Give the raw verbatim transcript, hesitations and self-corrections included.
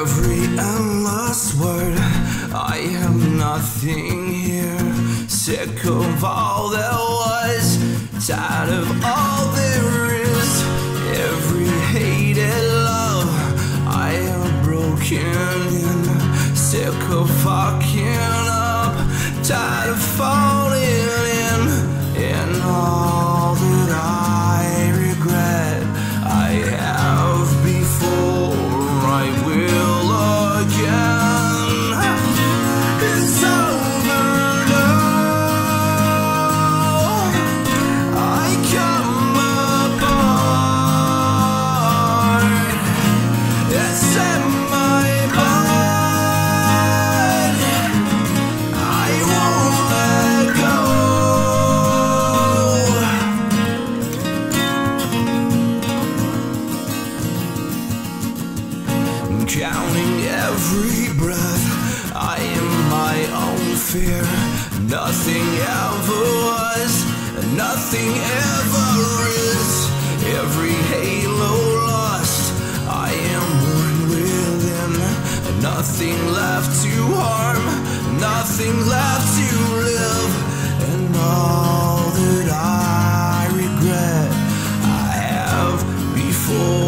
every endless word. I have nothing here. Sick of all there was, tired of all there is. Every hated love I have broken in. Sick of fucking up, tired of falling in. And all that I regret I have before, I will again. It's over now, I come apart. It's in my blood, I won't let go. Counting every breath, I am my own fear. Nothing ever was, nothing ever is. Every halo lost, I am one within. Nothing left to harm, nothing left to live. And all that I regret I have before,